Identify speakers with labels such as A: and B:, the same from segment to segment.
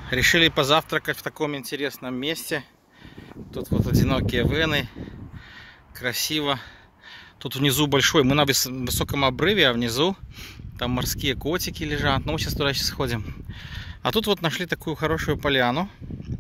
A: Решили позавтракать в таком интересном месте. Тут вот одинокие вены. Красиво. Тут внизу большой. Мы на высоком обрыве, а внизу там морские котики лежат. Ну, мы сейчас туда сходим. А тут вот нашли такую хорошую поляну.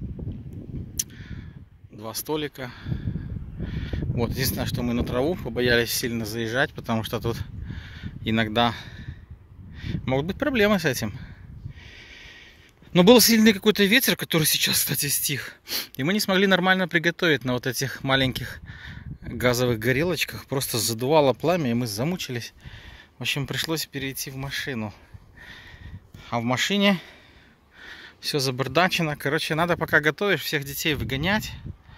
A: 2 столика. Вот, единственное, что мы на траву побоялись сильно заезжать, потому что тут иногда могут быть проблемы с этим. Но был сильный какой-то ветер, который сейчас, кстати, стих. И мы не смогли нормально приготовить на вот этих маленьких газовых горелочках. Просто задувало пламя, и мы замучились. В общем, пришлось перейти в машину. А в машине все забардачено. Короче, надо, пока готовишь, всех детей выгонять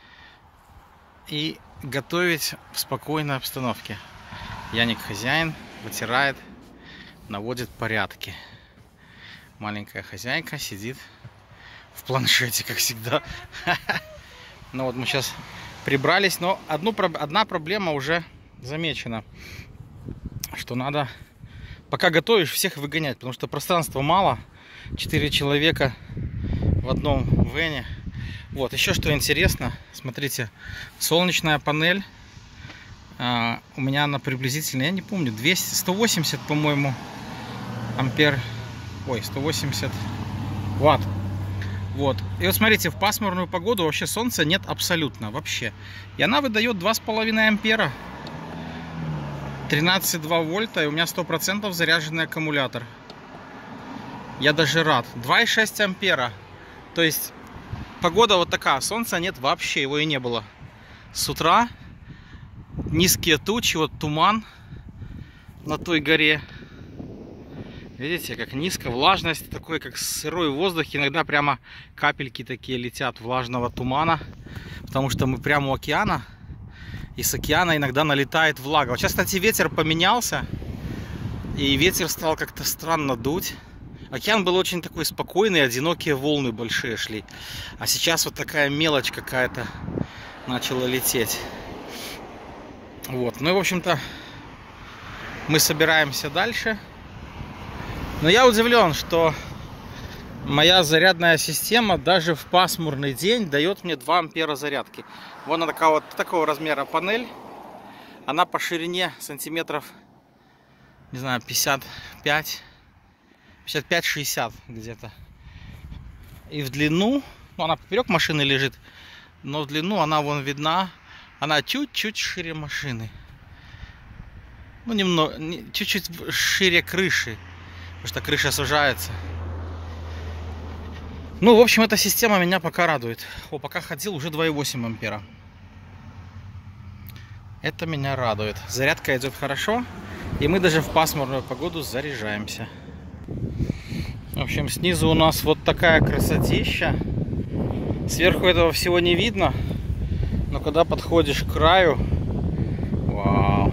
A: и готовить в спокойной обстановке. Яник хозяин, вытирает, наводит порядки. Маленькая хозяйка сидит в планшете, как всегда. Ну вот мы сейчас прибрались, но одна проблема уже замечена. Что надо, пока готовишь, всех выгонять, потому что пространства мало. 4 человека в одном вене. Вот, еще что интересно, смотрите, солнечная панель. У меня она приблизительно, я не помню, 180, по-моему, ампер. Ой, 180 ватт. Вот. И вот смотрите, в пасмурную погоду вообще солнца нет абсолютно, вообще. И она выдает 2,5 ампера. 13,2 вольта, и у меня 100% заряженный аккумулятор. Я даже рад. 2,6 ампера. То есть погода вот такая, солнца нет вообще, его и не было. С утра низкие тучи, вот туман на той горе. Видите, как низко, влажность, такой как сырой воздух, иногда прямо капельки такие летят влажного тумана, потому что мы прямо у океана, и с океана иногда налетает влага. Вот сейчас, кстати, ветер поменялся, и ветер стал как-то странно дуть. Океан был очень такой спокойный, одинокие волны большие шли, а сейчас вот такая мелочь какая-то начала лететь. Вот, ну и в общем-то мы собираемся дальше. Но я удивлен, что моя зарядная система даже в пасмурный день дает мне 2 ампера зарядки. Вон она такая вот такого размера панель. Она по ширине сантиметров, не знаю, 55-60 где-то. И в длину, ну, она поперек машины лежит, но в длину она вон видна. Она чуть-чуть шире машины. Ну, немного, чуть-чуть шире крыши. Потому что крыша сужается. Ну, в общем, эта система меня пока радует. О, пока ходил, уже 2,8 ампера. Это меня радует. Зарядка идет хорошо. И мы даже в пасмурную погоду заряжаемся. В общем, снизу у нас вот такая красотища. Сверху этого всего не видно. Но когда подходишь к краю... Вау!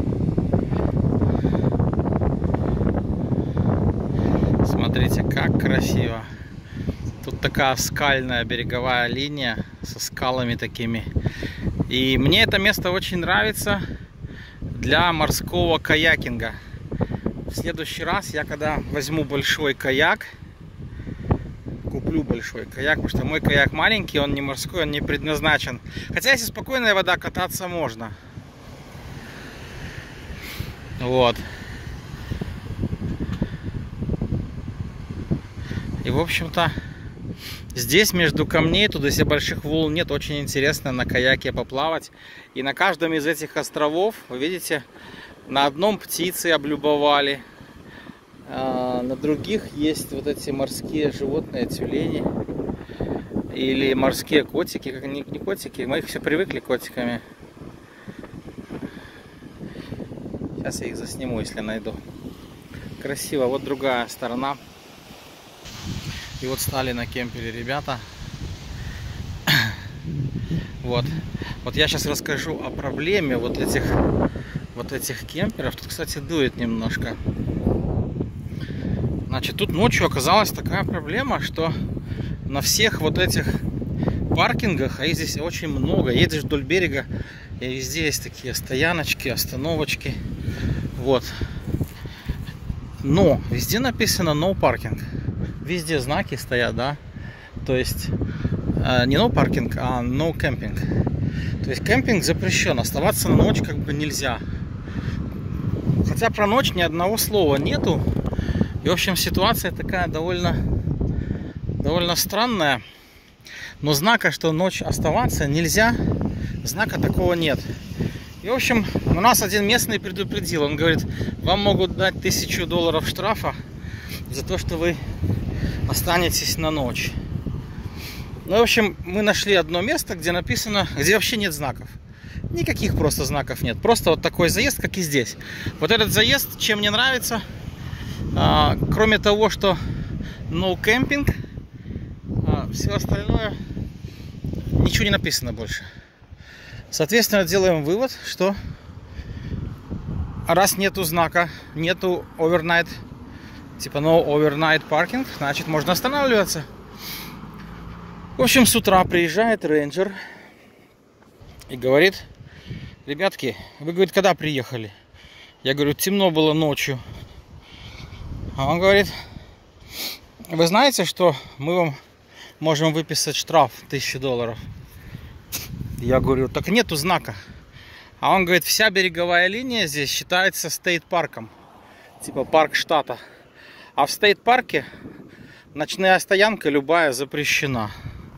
A: Смотрите, как красиво. Тут такая скальная береговая линия со скалами такими. И мне это место очень нравится для морского каякинга. В следующий раз я, когда возьму большой каяк, куплю большой каяк, потому что мой каяк маленький, он не морской, он не предназначен. Хотя если спокойная вода, кататься можно. Вот. И в общем-то здесь между камней, тут если больших волн нет, очень интересно на каяке поплавать. И на каждом из этих островов, вы видите, на одном птицы облюбовали, а на других есть вот эти морские животные, тюлени или морские котики, как не котики, мы их все привыкли котиками. Сейчас я их засниму, если найду. Красиво. Вот другая сторона. И вот стали на кемпере ребята. Вот я сейчас расскажу о проблеме вот этих кемперов. Тут, кстати, дует немножко. Значит, тут ночью оказалась такая проблема, что на всех вот этих паркингах, а их здесь очень много, едешь вдоль берега, и везде есть такие стояночки, остановочки. Вот. Но везде написано no parking. Везде знаки стоят, да. То есть не no parking, а no camping. То есть кемпинг запрещен, оставаться на ночь как бы нельзя. Хотя про ночь ни одного слова нету. И в общем ситуация такая довольно странная. Но знака, что ночь оставаться нельзя, знака такого нет. И в общем у нас один местный предупредил. Он говорит, вам могут дать $1000 штрафа за то, что вы останетесь на ночь. Ну, в общем, мы нашли одно место, где написано, где вообще нет знаков. Никаких просто знаков нет. Просто вот такой заезд, как и здесь. Вот этот заезд, чем мне нравится, кроме того, что no camping, все остальное, ничего не написано больше. Соответственно, делаем вывод, что раз нету знака, нету overnight, типа no overnight parking, значит можно останавливаться. В общем, с утра приезжает рейнджер и говорит, ребятки, вы, говорит, когда приехали? Я говорю, темно было ночью. А он говорит, вы знаете, что мы вам можем выписать штраф $1000? Я говорю, так нету знака. А он говорит, вся береговая линия здесь считается стейт-парком, типа парк штата. А в стейт-парке ночная стоянка любая запрещена.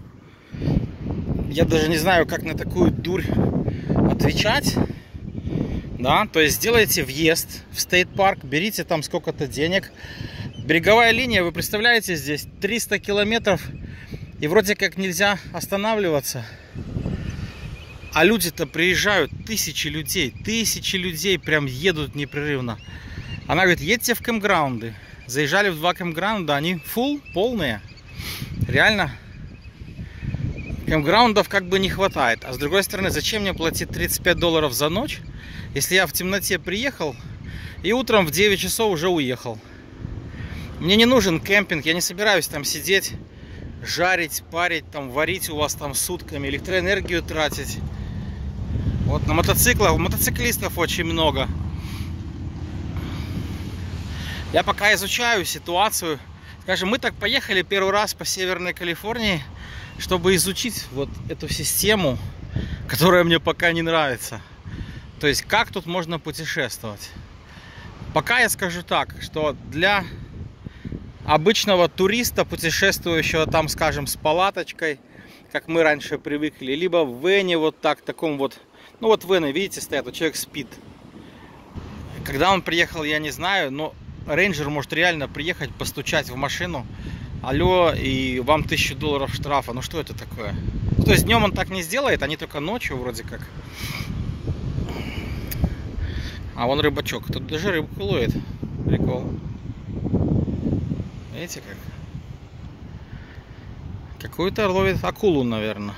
A: Я даже не знаю, как на такую дурь отвечать. Да, то есть сделайте въезд в стейт-парк, берите там сколько-то денег. Береговая линия, вы представляете, здесь 300 километров. И вроде как нельзя останавливаться. А люди-то приезжают, тысячи людей прям едут непрерывно. Она говорит, едьте в кемпграунды. Заезжали в 2 кемпграунда, они полные. Реально. Кемпграундов как бы не хватает. А с другой стороны, зачем мне платить $35 за ночь, если я в темноте приехал и утром в 9 часов уже уехал? Мне не нужен кемпинг, я не собираюсь там сидеть, жарить, парить, там, варить у вас там сутками, электроэнергию тратить. Вот на мотоциклах, мотоциклистов очень много. Я пока изучаю ситуацию. Скажем, мы так поехали первый раз по Северной Калифорнии, чтобы изучить вот эту систему, которая мне пока не нравится. То есть, как тут можно путешествовать. Пока я скажу так, что для обычного туриста, путешествующего там, скажем, с палаточкой, как мы раньше привыкли, либо в вене вот так, таком вот, ну вот вены, видите, стоят, вот человек спит. Когда он приехал, я не знаю, но рейнджер может реально приехать, постучать в машину, алло, и вам $1000 штрафа. Ну что это такое? Ну, то есть днем он так не сделает, они только ночью вроде как. А вон рыбачок, тут даже рыбку ловит. Прикол. Видите как? Какую-то ловит акулу, наверное.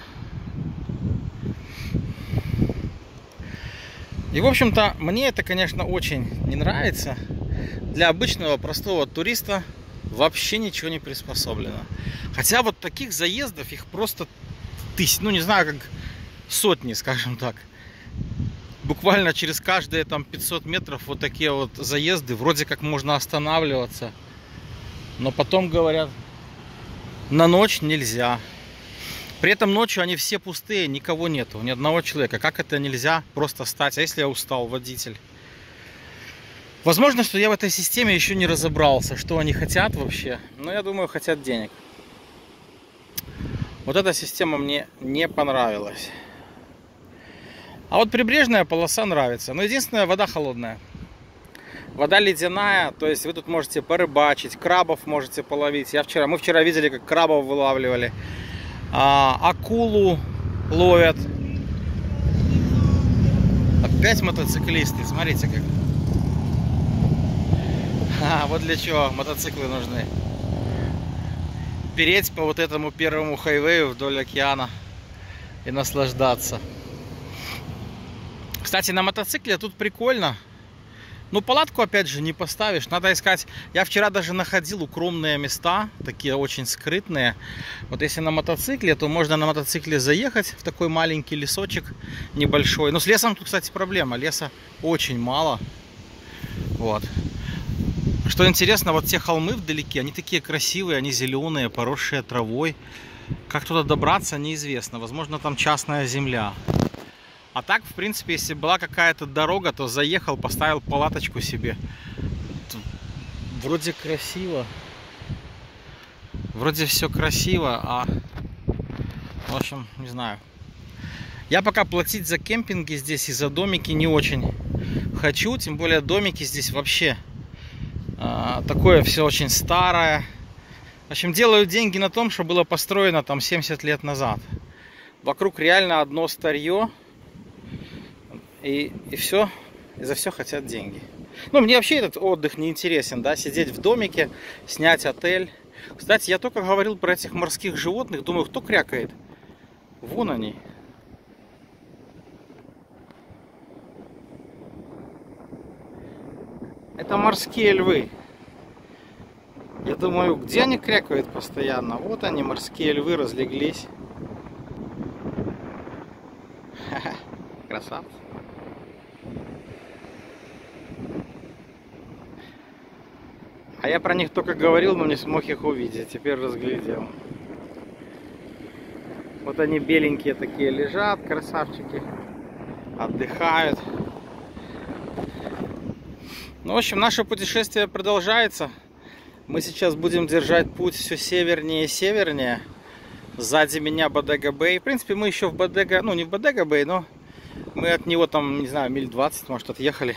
A: И в общем-то, мне это, конечно, очень не нравится. Для обычного простого туриста вообще ничего не приспособлено. Хотя вот таких заездов их просто тысяч, ну не знаю, как сотни, скажем так. Буквально через каждые там 500 метров вот такие вот заезды. Вроде как можно останавливаться. Но потом говорят, на ночь нельзя. При этом ночью они все пустые, никого нету, ни одного человека. Как это нельзя просто стать? А если я устал, водитель? Возможно, что я в этой системе еще не разобрался, что они хотят вообще. Но я думаю, хотят денег. Вот эта система мне не понравилась. А вот прибрежная полоса нравится. Но единственное, вода холодная. Вода ледяная, то есть вы тут можете порыбачить, крабов можете половить. Мы вчера видели, как крабов вылавливали. Акулу ловят. Опять мотоциклисты, смотрите как. Вот для чего мотоциклы нужны. Переть по вот этому первому хайвею вдоль океана и наслаждаться. Кстати, на мотоцикле тут прикольно. Ну, палатку, опять же, не поставишь. Надо искать. Я вчера даже находил укромные места, такие очень скрытные. Вот если на мотоцикле, то можно на мотоцикле заехать в такой маленький лесочек небольшой. Но с лесом тут, кстати, проблема. Леса очень мало. Вот. Что интересно, вот те холмы вдалеке, они такие красивые, они зеленые, поросшие травой. Как туда добраться, неизвестно. Возможно, там частная земля. А так, в принципе, если была какая-то дорога, то заехал, поставил палаточку себе. Тут вроде красиво. Вроде все красиво, а... В общем, не знаю. Я пока платить за кемпинги здесь и за домики не очень хочу. Тем более домики здесь вообще такое все очень старое. В общем, делают деньги на том, что было построено там 70 лет назад. Вокруг реально одно старье. И все, и за все хотят деньги. Ну, мне вообще этот отдых не интересен, да, сидеть в домике, снять отель. Кстати, я только говорил про этих морских животных, думаю, кто крякает? Вон они. Это морские львы. Я думаю, где они крякают постоянно? Вот они, морские львы, разлеглись. Ха-ха, красавцы. А я про них только говорил, но не смог их увидеть. Теперь разглядел. Вот они беленькие такие лежат, красавчики. Отдыхают. Ну, в общем, наше путешествие продолжается. Мы сейчас будем держать путь все севернее и севернее. Сзади меня Бодега-Бэй. В принципе, мы еще в Бодега... Ну, не в Бодега-Бэй, но мы от него там, не знаю, миль 20, может, отъехали.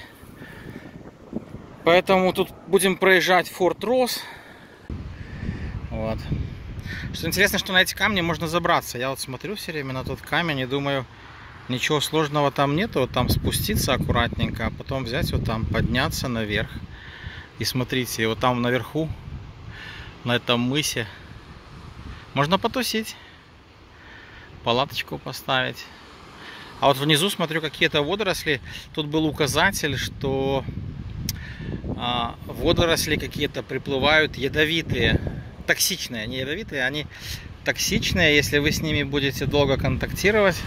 A: Поэтому тут будем проезжать Форт Росс. Вот. Что интересно, что на эти камни можно забраться. Я вот смотрю все время на тот камень и думаю, ничего сложного там нету. Вот там спуститься аккуратненько, а потом взять вот там, подняться наверх. И смотрите, вот там наверху, на этом мысе, можно потусить, палаточку поставить. А вот внизу смотрю какие-то водоросли. Тут был указатель, что водоросли какие-то приплывают ядовитые, токсичные, не ядовитые, они токсичные. Если вы с ними будете долго контактировать,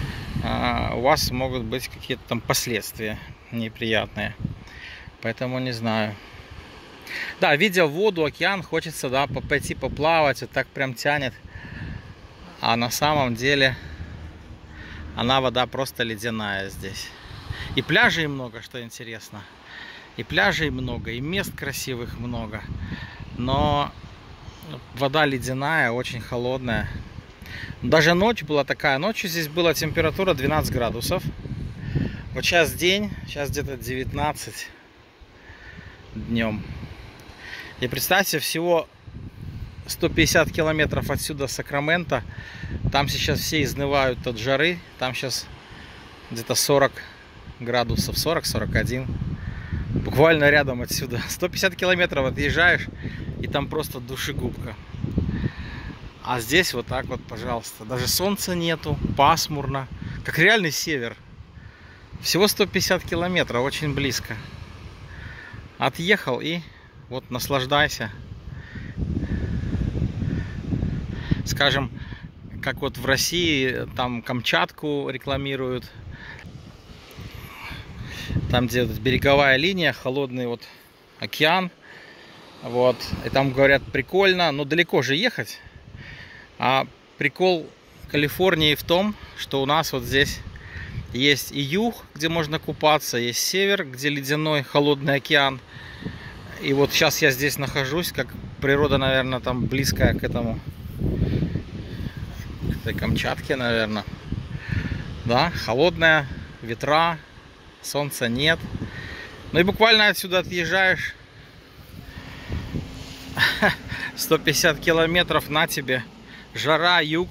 A: у вас могут быть какие-то там последствия неприятные. Поэтому не знаю. Да, видя воду, океан, хочется, да, пойти поплавать, вот так прям тянет. А на самом деле она вода просто ледяная здесь. И пляжей много, что интересно. И пляжей много, и мест красивых много. Но вода ледяная, очень холодная. Даже ночь была такая. Ночью здесь была температура 12 градусов. Вот сейчас день, сейчас где-то 19 днем. И представьте, всего 150 километров отсюда Сакраменто. Там сейчас все изнывают от жары. Там сейчас где-то 40 градусов, 40-41. Буквально рядом отсюда. 150 километров отъезжаешь, и там просто душегубка. А здесь вот так вот, пожалуйста. Даже солнца нету, пасмурно. Как реальный север. Всего 150 километров, очень близко. Отъехал и вот наслаждайся. Скажем, как вот в России, там Камчатку рекламируют. Там, где береговая линия, холодный вот океан. Вот. И там говорят, прикольно, но далеко же ехать. А прикол Калифорнии в том, что у нас вот здесь есть и юг, где можно купаться, есть север, где ледяной холодный океан. И вот сейчас я здесь нахожусь, как природа, наверное, там близкая к этому, к этой Камчатке, наверное. Да, холодная, ветра, солнца нет. Ну и буквально отсюда отъезжаешь 150 километров, на тебе жара, юг,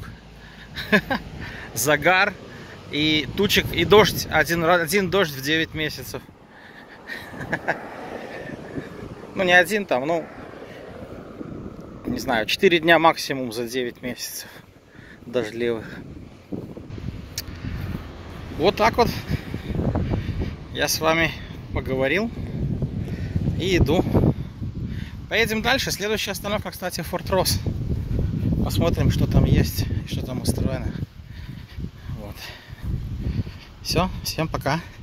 A: загар и тучек, и дождь, один дождь в 9 месяцев. Ну не один там, ну не знаю, 4 дня максимум за 9 месяцев дождливых. Вот так вот я с вами поговорил и иду. Поедем дальше. Следующая остановка, кстати, Форт Росс. Посмотрим, что там есть и что там устроено. Вот. Все, всем пока.